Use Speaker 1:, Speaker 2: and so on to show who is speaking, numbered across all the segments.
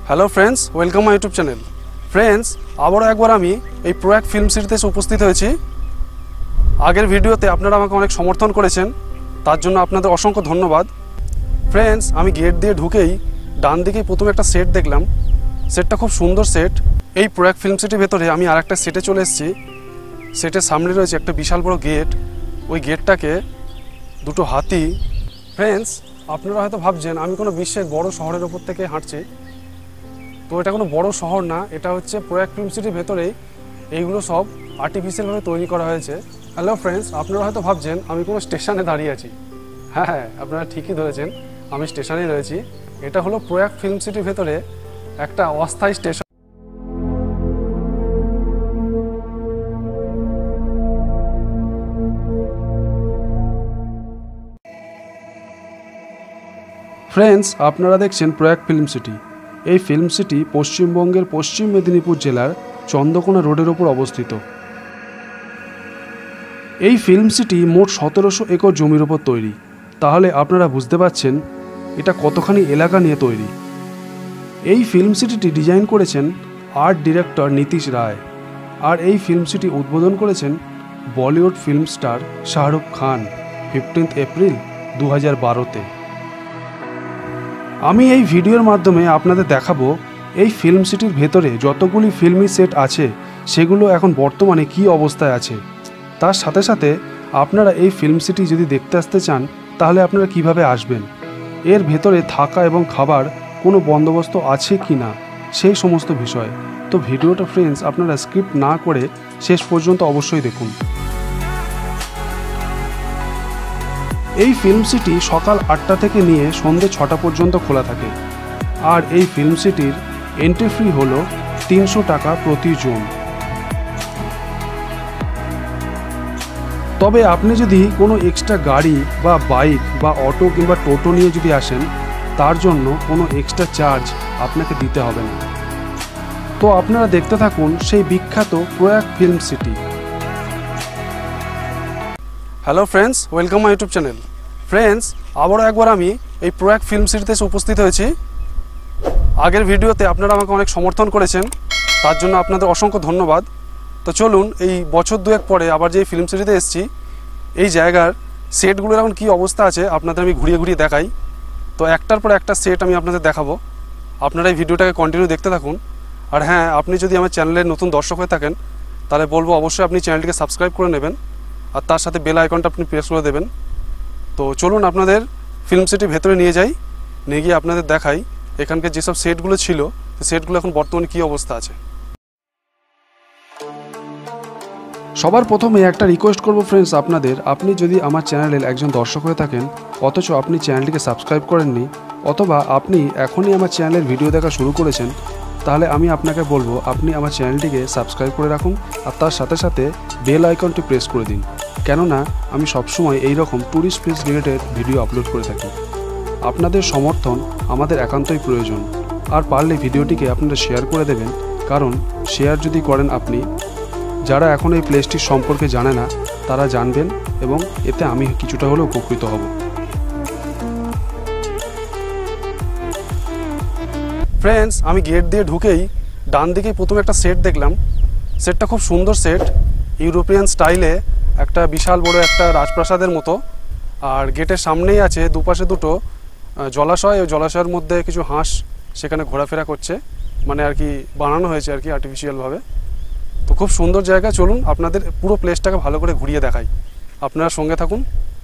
Speaker 1: Hello friends, welcome my YouTube channel. Friends, আবারও একবার আমি এই প্রয়াগ ফিল্ম সিটিতে উপস্থিত হয়েছি। আগের ভিডিওতে আপনারা আমাকে অনেক সমর্থন করেছেন, তার জন্য আপনাদের অসংখ্য ধন্যবাদ। ফ্রেন্ডস, আমি গেট দিয়ে ঢুকেই ডান দিকেই প্রথমে একটা সেট দেখলাম। সেটটা খুব সুন্দর সেট। এই প্রয়াগ ফিল্ম সিটির ভেতরে আমি আর একটা সেটে চলে এসেছি। সেটের সামনে রয়েছে একটা বিশাল বড় গেট। ওই গেটটাকে দুটো হাতি। ফ্রেন্ডস, আপনারা হয়তো ভাবছেন আমি কোনো বিশ্বের বড় শহরের ওপর থেকে হাঁটছি। তো এটা কোনো বড় শহর না, এটা হচ্ছে প্রয়াগ ফিল্ম সিটির ভেতরেই এইগুলো সব আর্টিফিশিয়ালভাবে তৈরি করা হয়েছে। হ্যালো ফ্রেন্ডস, আপনারা হয়তো ভাবছেন আমি কোনো স্টেশনে দাঁড়িয়ে আছি। হ্যাঁ, আপনারা ঠিকই ধরেছেন, আমি স্টেশনেই রয়েছি। এটা হলো প্রয়াগ ফিল্ম সিটির ভেতরে একটা অস্থায়ী স্টেশন। ফ্রেন্ডস, আপনারা দেখছেন প্রয়াগ ফিল্ম সিটি। এই ফিল্ম সিটি পশ্চিমবঙ্গের পশ্চিম মেদিনীপুর জেলার চন্দ্রকোনা রোডের ওপর অবস্থিত। এই ফিল্ম সিটি মোট 1700 একর জমির ওপর তৈরি। তাহলে আপনারা বুঝতে পারছেন এটা কতখানি এলাকা নিয়ে তৈরি। এই ফিল্ম সিটিটি ডিজাইন করেছেন আর্ট ডিরেক্টর নীতিশ রায়। আর এই ফিল্ম সিটি উদ্বোধন করেছেন Bollywood film star Shahrukh Khan 15 April 2012-তে। আমি এই ভিডিওর মাধ্যমে আপনাদের দেখাবো এই ফিল্ম সিটির ভেতরে যতগুলি ফিল্মি সেট আছে সেগুলো এখন বর্তমানে কী অবস্থায় আছে। তার সাথে সাথে আপনারা এই ফিল্ম সিটি যদি দেখতে আসতে চান তাহলে আপনারা কিভাবে আসবেন, এর ভেতরে থাকা এবং খাবার কোনো বন্দোবস্ত আছে কি না, সেই সমস্ত বিষয়। তো ভিডিওটা ফ্রেন্ডস আপনারা স্কিপ না করে শেষ পর্যন্ত অবশ্যই দেখুন। এই ফিল্ম সিটি সকাল 8টা থেকে নিয়ে সন্ধ্যে 6টা পর্যন্ত খোলা থাকে। আর এই ফিল্ম সিটির এন্ট্রি ফি হলো 300 টাকা প্রতি জন। তবে আপনি যদি কোনো এক্সট্রা গাড়ি বা বাইক বা অটো কিংবা টোটো নিয়ে যদি আসেন তার জন্য কোনো এক্সট্রা চার্জ আপনাকে দিতে হবে না। তো আপনারা দেখতে থাকুন সেই বিখ্যাত Prayag film city. Hello friends, welcome my YouTube channel. Friends, আবারও একবার আমি এই প্রয়াগ ফিল্ম সিটিতে উপস্থিত হয়েছি। আগের ভিডিওতে আপনারা আমাকে অনেক সমর্থন করেছেন, তার জন্য আপনাদের অসংখ্য ধন্যবাদ। তো চলুন এই বছর দুয়েক পরে আবার যে ফিল্ম সিটিতে এসেছি এই জায়গার সেটগুলোর এখন কী অবস্থা আছে আপনাদের আমি ঘুরিয়ে ঘুরিয়ে দেখাই। তো একটার পর একটা সেট আমি আপনাদের দেখাবো। আপনারা এই ভিডিওটাকে কন্টিনিউ দেখতে থাকুন। আর হ্যাঁ, আপনি যদি আমার চ্যানেলের নতুন দর্শক হয়ে থাকেন তাহলে বলবো অবশ্যই আপনি চ্যানেলটিকে সাবস্ক্রাইব করে নেবেন আর তার সাথে বেল আইকনটা আপনি প্রেস করে দেবেন। তো চলুন আপনাদের ফিল্ম সিটির ভেতরে নিয়ে যাই, নিয়ে গিয়ে আপনাদের দেখাই এখানকার যেসব সেটগুলো ছিল সেটগুলো এখন বর্তমানে কী অবস্থা আছে। সবার প্রথমে একটা রিকোয়েস্ট করব ফ্রেন্ডস আপনাদের, আপনি যদি আমার চ্যানেলের একজন দর্শক হয়ে থাকেন অথচ আপনি চ্যানেলটিকে সাবস্ক্রাইব করেননি, অথবা আপনি এখনই আমার চ্যানেলের ভিডিও দেখা শুরু করেছেন, তাহলে আমি আপনাকে বলবো আপনি আমার চ্যানেলটিকে সাবস্ক্রাইব করে রাখুন আর তার সাথে সাথে বেল আইকনটি প্রেস করে দিন। কেননা আমি সবসময় এই রকম tourist place related video upload করে থাকি। আপনাদের সমর্থন আমাদের একান্তই প্রয়োজন। আর পারলে ভিডিওটিকে আপনারা শেয়ার করে দেবেন, কারণ শেয়ার যদি করেন আপনি, যারা এখন এই প্লেসটির সম্পর্কে জানে না তারা জানবেন এবং এতে আমি কিছুটা হলেও উপকৃত হব। ফ্রেন্ডস, আমি গেট দিয়ে ঢুকেই ডান দিকেই প্রথমে একটা সেট দেখলাম। সেটটা খুব সুন্দর সেট, ইউরোপিয়ান স্টাইলে একটা বিশাল বড় একটা রাজপ্রাসাদের মতো। আর গেটের সামনেই আছে দুপাশে দুটো জলাশয়। ওই জলাশয়ের মধ্যে কিছু হাঁস সেখানে ঘোরাফেরা করছে, মানে আর কি বানানো হয়েছে আর কি আর্টিফিশিয়ালভাবে। তো খুব সুন্দর জায়গা। চলুন আপনাদের পুরো প্লেসটাকে ভালো করে ঘুরিয়ে দেখাই, আপনারা সঙ্গে থাকুন।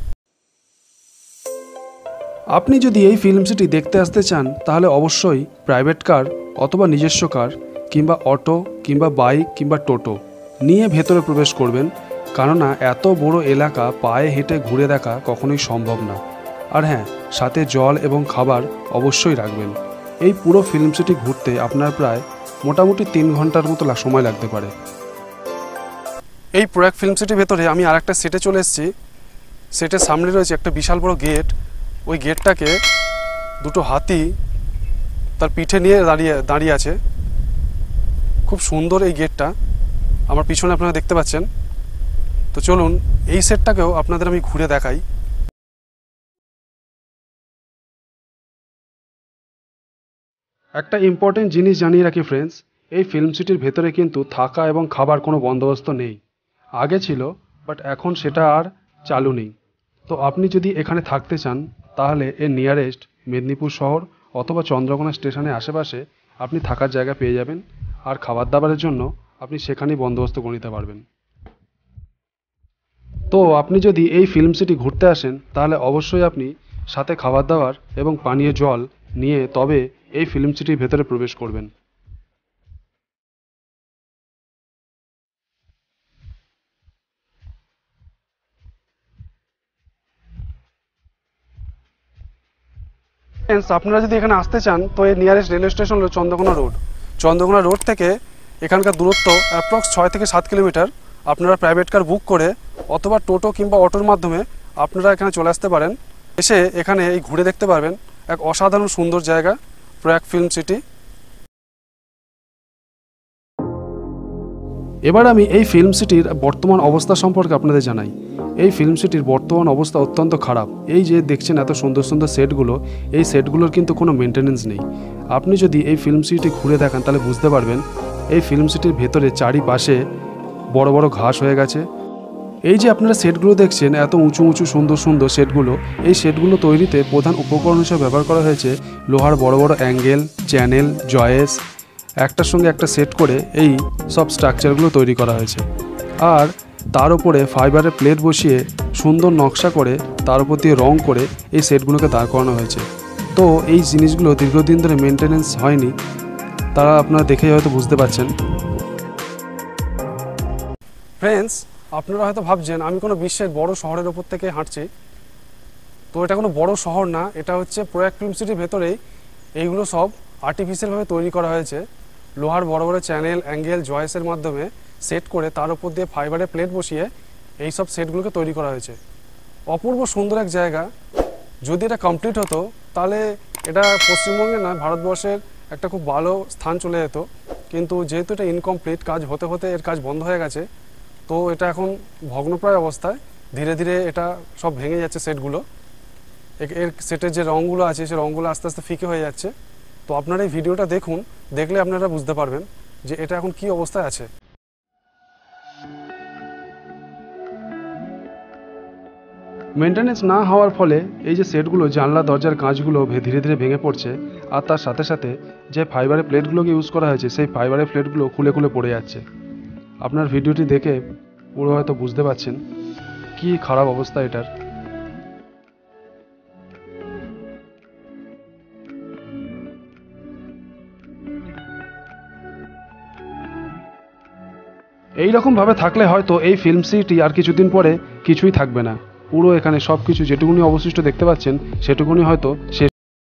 Speaker 1: আপনি যদি এই ফিল্ম সিটি দেখতে আসতে চান তাহলে অবশ্যই প্রাইভেট কার অথবা নিজস্ব কার কিংবা অটো কিংবা বাইক কিংবা টোটো নিয়ে ভেতরে প্রবেশ করবেন, কেননা এত বড় এলাকা পায়ে হেঁটে ঘুরে দেখা কখনোই সম্ভব না। আর হ্যাঁ, সাথে জল এবং খাবার অবশ্যই রাখবেন। এই পুরো ফিল্ম সিটি ঘুরতে আপনার প্রায় মোটামুটি 3 ঘন্টার মতো সময় লাগতে পারে। এই প্রয়াগ ফিল্ম সিটির ভেতরে আমি আর একটা সেটে চলে এসেছি। সেটের সামনে রয়েছে একটা বিশাল বড় গেট। ওই গেটটাকে দুটো হাতি তার পিঠে নিয়ে দাঁড়িয়ে আছে। খুব সুন্দর এই গেটটা, আমার পিছনে আপনারা দেখতে পাচ্ছেন। তো চলুন এই সেটটাকেও আপনাদের আমি ঘুরে দেখাই। একটা ইম্পর্টেন্ট জিনিস জানিয়ে রাখি ফ্রেন্ডস, এই ফিল্ম সিটির ভেতরে কিন্তু থাকা এবং খাবার কোনো বন্দোবস্ত নেই। আগে ছিল, বাট এখন সেটা আর চালু নেই। তো আপনি যদি এখানে থাকতে চান তাহলে এর নিয়ারেস্ট মেদিনীপুর শহর অথবা চন্দ্রকোনা স্টেশনের আশেপাশে আপনি থাকার জায়গা পেয়ে যাবেন, আর খাবার দাবারের জন্য আপনি সেখানেই বন্দোবস্ত করে নিতে পারবেন। তো আপনি যদি এই ফিল্ম সিটি ঘুরতে আসেন তাহলে অবশ্যই আপনি সাথে খাবার দাবার এবং পানীয় জল নিয়ে তবে এই ফিল্ম সিটির ভেতরে প্রবেশ করবেন। ফ্রেন্ডস, আপনারা যদি এখানে আসতে চান তো এর নিয়ারেস্ট রেলওয়ে স্টেশন হলো চন্দ্রকোনা রোড। চন্দ্রকোনা রোড থেকে এখানকার দূরত্ব অ্যাপ্রক্স 6 থেকে 7 কিলোমিটার। আপনারা প্রাইভেট কার বুক করে অথবা টোটো কিংবা অটোর মাধ্যমে আপনারা এখানে চলে আসতে পারেন। এসে এখানে এই ঘুরে দেখতে পারবেন এক অসাধারণ সুন্দর জায়গা, প্রয়াগ ফিল্ম সিটি। এবার আমি এই ফিল্ম সিটির বর্তমান অবস্থা সম্পর্কে আপনাদের জানাই। এই ফিল্ম সিটির বর্তমান অবস্থা অত্যন্ত খারাপ। এই যে দেখছেন এত সুন্দর সুন্দর সেটগুলো, এই সেটগুলোর কিন্তু কোনো মেনটেনেন্স নেই। আপনি যদি এই ফিল্ম সিটি ঘুরে দেখেন তাহলে বুঝতে পারবেন এই ফিল্ম সিটির ভেতরে চারিপাশে বড় বড় ঘাস হয়ে গেছে। এই যে আপনারা সেটগুলো দেখছেন এত উঁচু উঁচু সুন্দর সুন্দর সেটগুলো, এই সেটগুলো তৈরিতে প্রধান উপকরণ হিসেবে ব্যবহার করা হয়েছে লোহার বড় বড় অ্যাঙ্গেল, চ্যানেল, জয়েস, একটার সঙ্গে একটা সেট করে এই সব স্ট্রাকচারগুলো তৈরি করা হয়েছে। আর তার উপরে ফাইবারের প্লেট বসিয়ে সুন্দর নকশা করে তার উপর দিয়ে রং করে এই সেটগুলোকে দাঁড় করানো হয়েছে। তো এই জিনিসগুলো দীর্ঘদিন ধরে মেনটেনেন্স হয়নি, তারা আপনারা দেখেই হয়তো বুঝতে পারছেন। ফ্রেন্ডস, আপনারা হয়তো ভাবছেন আমি কোনো বিশ্বের বড় শহরের ওপর থেকে হাঁটছি। তো এটা কোনো বড় শহর না, এটা হচ্ছে প্রয়াগ ফিল্ম সিটির ভেতরেই এইগুলো সব আর্টিফিশিয়ালভাবে তৈরি করা হয়েছে। লোহার বড় বড় চ্যানেল, অ্যাঙ্গেল, জয়েসের মাধ্যমে সেট করে তার উপর দিয়ে ফাইবারের প্লেট বসিয়ে এই সব সেটগুলোকে তৈরি করা হয়েছে। অপূর্ব সুন্দর এক জায়গা। যদি এটা কমপ্লিট হতো তাহলে এটা পশ্চিমবঙ্গে নয় ভারতবর্ষের একটা খুব ভালো স্থান চলে যেত। কিন্তু যেহেতু এটা ইনকমপ্লিট, কাজ হতে হতে এর কাজ বন্ধ হয়ে গেছে, তো এটা এখন ভগ্নপ্রায় অবস্থায়। ধীরে ধীরে এটা সব ভেঙে যাচ্ছে সেটগুলো। এর সেটের যে রঙগুলো আছে সে রঙগুলো আস্তে আস্তে ফিকে হয়ে যাচ্ছে। তো আপনারা এই ভিডিওটা দেখুন, দেখলে আপনারা বুঝতে পারবেন যে এটা এখন কি অবস্থায় আছে। মেনটেনেন্স না হওয়ার ফলে এই যে সেটগুলো, জানলা দরজার কাঁচগুলো ধীরে ধীরে ভেঙে পড়ছে। আর তার সাথে সাথে যে ফাইবারের প্লেটগুলোকে ইউজ করা হয়েছে সেই ফাইবারের প্লেটগুলো খুলে খুলে পড়ে যাচ্ছে। আপনার ভিডিওটি দেখে পুরো হয়তো বুঝতে পারছেন কি খারাপ অবস্থা এটার। এইরকমভাবে থাকলে হয়তো এই ফিল্ম সিটি আর কিছুদিন পরে কিছুই থাকবে না। পুরো এখানে সব কিছু যেটুকুনি অবশিষ্ট দেখতে পাচ্ছেন সেটুকুনি হয়তো শেষ।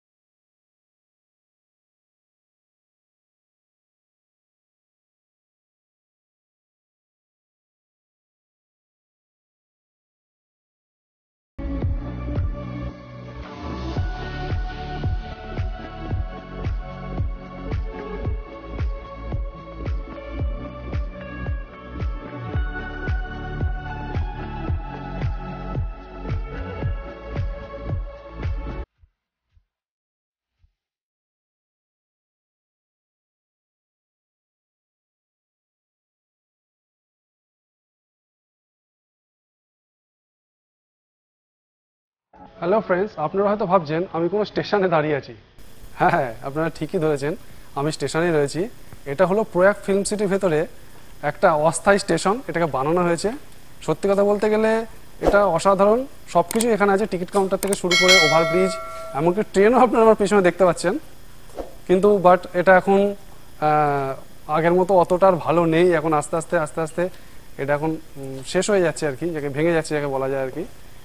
Speaker 1: হ্যালো ফ্রেন্ডস, আপনারা হয়তো ভাবছেন আমি কোনো স্টেশনে দাঁড়িয়ে আছি। হ্যাঁ হ্যাঁ, আপনারা ঠিকই ধরেছেন, আমি স্টেশনেই রয়েছি। এটা হলো প্রয়াগ ফিল্ম সিটির ভেতরে একটা অস্থায়ী স্টেশন, এটাকে বানানো হয়েছে। সত্যি কথা বলতে গেলে এটা অসাধারণ। সব কিছু এখানে আছে, টিকিট কাউন্টার থেকে শুরু করে ওভারব্রিজ, এমনকি ট্রেনও আপনারা আমার পেছনে দেখতে পাচ্ছেন। কিন্তু বাট এটা এখন আগের মতো অতটা আর ভালো নেই। এখন আস্তে আস্তে আস্তে আস্তে এটা এখন শেষ হয়ে যাচ্ছে আর কি, যাকে ভেঙে যাচ্ছে যাকে বলা যায় আর কি।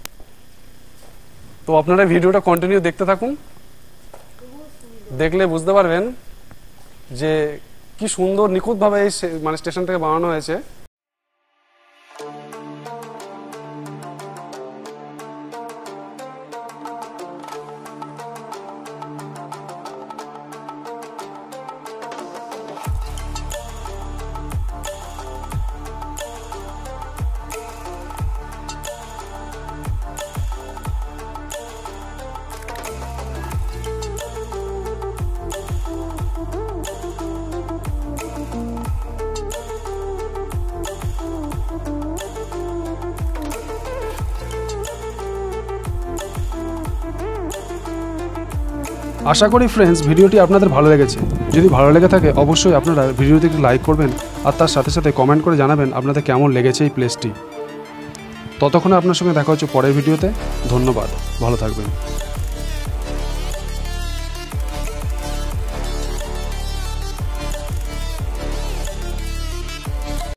Speaker 1: তো আপনারা ভিডিওটা কন্টিনিউ দেখতে থাকুন, দেখলে বুঝতে পারবেন যে কি সুন্দর নিখুঁতভাবে এই মানে স্টেশনটাকে বানানো হয়েছে। আশা করি ফ্রেন্ডস ভিডিওটি আপনাদের ভালো লেগেছে। যদি ভালো লেগে থাকে অবশ্যই আপনারা ভিডিওতে একটি লাইক করবেন আর তার সাথে সাথে কমেন্ট করে জানাবেন আপনাদের কেমন লেগেছে এই প্লেসটি। ততক্ষণে আপনার সঙ্গে দেখা হচ্ছে পরের ভিডিওতে। ধন্যবাদ, ভালো থাকবেন।